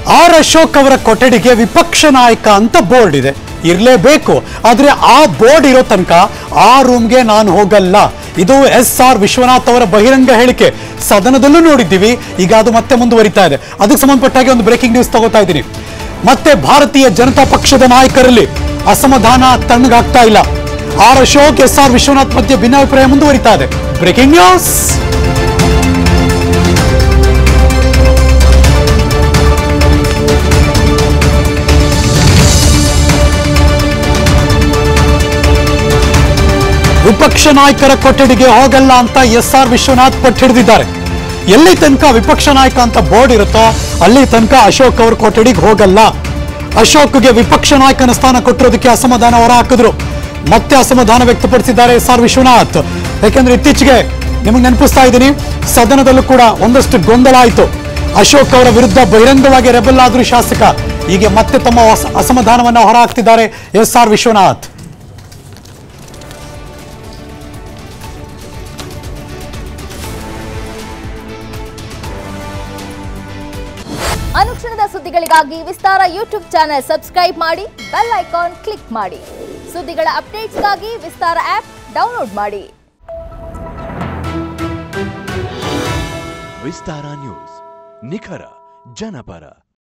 R Ashok ಅವರ ಕೊಠಡಿಗೆ ವಿಪಕ್ಷ ನಾಯಕ ಅಂತ ಬೋರ್ಡ್ ಇದೆ, ಇರಲೇಬೇಕು. ಆದ್ರೆ ಆ ಬೋರ್ಡ್ ಇರೋ ತನಕ ಆ ರೂಮ್ಗೆ ನಾನು ಹೋಗಲ್ಲ. ಇದು SR ವಿಶ್ವನಾಥ್ ಅವರ ಬಹಿರಂಗ ಹೇಳಿಕೆ. ಸದನದಲ್ಲೂ ನೋಡಿದ್ದೀವಿ, ಈಗ ಅದು ಮತ್ತೆ ಮುಂದುವರಿತಾ ಇದೆ. ಅದಕ್ಕೆ ಸಂಬಂಧಪಟ್ಟಾಗಿ ಒಂದು ಬ್ರೇಕಿಂಗ್ ನ್ಯೂಸ್ ತಗೋತಾ ಇದ್ದೀನಿ. ಮತ್ತೆ ಭಾರತೀಯ ಜನತಾ ಪಕ್ಷದ ನಾಯಕರಲ್ಲಿ ಅಸಮಾಧಾನ ತಣ್ಣಗಾಗ್ತಾ ಇಲ್ಲ. ಆರ್ ಅಶೋಕ್ SR ವಿಶ್ವನಾಥ್ ಮಧ್ಯೆ ಭಿನ್ನಾಭಿಪ್ರಾಯ ಮುಂದುವರಿತಾ ಇದೆ. Breaking news. ವಿಪಕ್ಷ ನಾಯಕರ ಕೊಠಡಿಗೆ ಹೋಗಲ್ಲ ಅಂತ SR ವಿಶ್ವನಾಥ್ ಪಟ್ಟು ಹಿಡಿದಿದ್ದಾರೆ. ಎಲ್ಲಿ ತನಕ ವಿಪಕ್ಷ ನಾಯಕ ಅಂತ ಬೋರ್ಡ್ ಇರುತ್ತೋ ಅಲ್ಲಿ ತನಕ ಅಶೋಕ್ ಅವ್ರ ಕೊಠಡಿಗೆ ಹೋಗಲ್ಲ. ಅಶೋಕ್ಗೆ ವಿಪಕ್ಷ ನಾಯಕನ ಸ್ಥಾನ ಕೊಟ್ಟಿರೋದಕ್ಕೆ ಅಸಮಾಧಾನ ಹೊರ ಹಾಕಿದ್ರು. ಮತ್ತೆ ಅಸಮಾಧಾನ ವ್ಯಕ್ತಪಡಿಸಿದ್ದಾರೆ SR ವಿಶ್ವನಾಥ್. ಯಾಕೆಂದ್ರೆ ಇತ್ತೀಚೆಗೆ ನಿಮಗೆ ನೆನಪಿಸ್ತಾ ಇದ್ದೀನಿ, ಸದನದಲ್ಲೂ ಕೂಡ ಒಂದಷ್ಟು ಗೊಂದಲ ಆಯಿತು. ಅಶೋಕ್ ಅವರ ವಿರುದ್ಧ ಬಹಿರಂಗವಾಗಿ ರೆಬಲ್ ಆದ್ರು ಶಾಸಕ. ಹೀಗೆ ಮತ್ತೆ ತಮ್ಮ ಅಸಮಾಧಾನವನ್ನು ಹೊರ ಹಾಕ್ತಿದ್ದಾರೆ SR ವಿಶ್ವನಾಥ್. ಅನುಕ್ಷಣದ ಸುದ್ದಿಗಳಿಗಾಗಿ ವಿಸ್ತಾರ ಯೂಟ್ಯೂಬ್ ಚಾನೆಲ್ ಸಬ್ಸ್ಕ್ರೈಬ್ ಮಾಡಿ, ಬೆಲ್ ಐಕಾನ್ ಕ್ಲಿಕ್ ಮಾಡಿ. ಸುದ್ದಿಗಳ ಅಪ್ಡೇಟ್ಸ್ಗಾಗಿ ವಿಸ್ತಾರ ಆಪ್ ಡೌನ್ಲೋಡ್ ಮಾಡಿ. ವಿಸ್ತಾರ ನ್ಯೂಸ್, ನಿಖರ ಜನಪರ.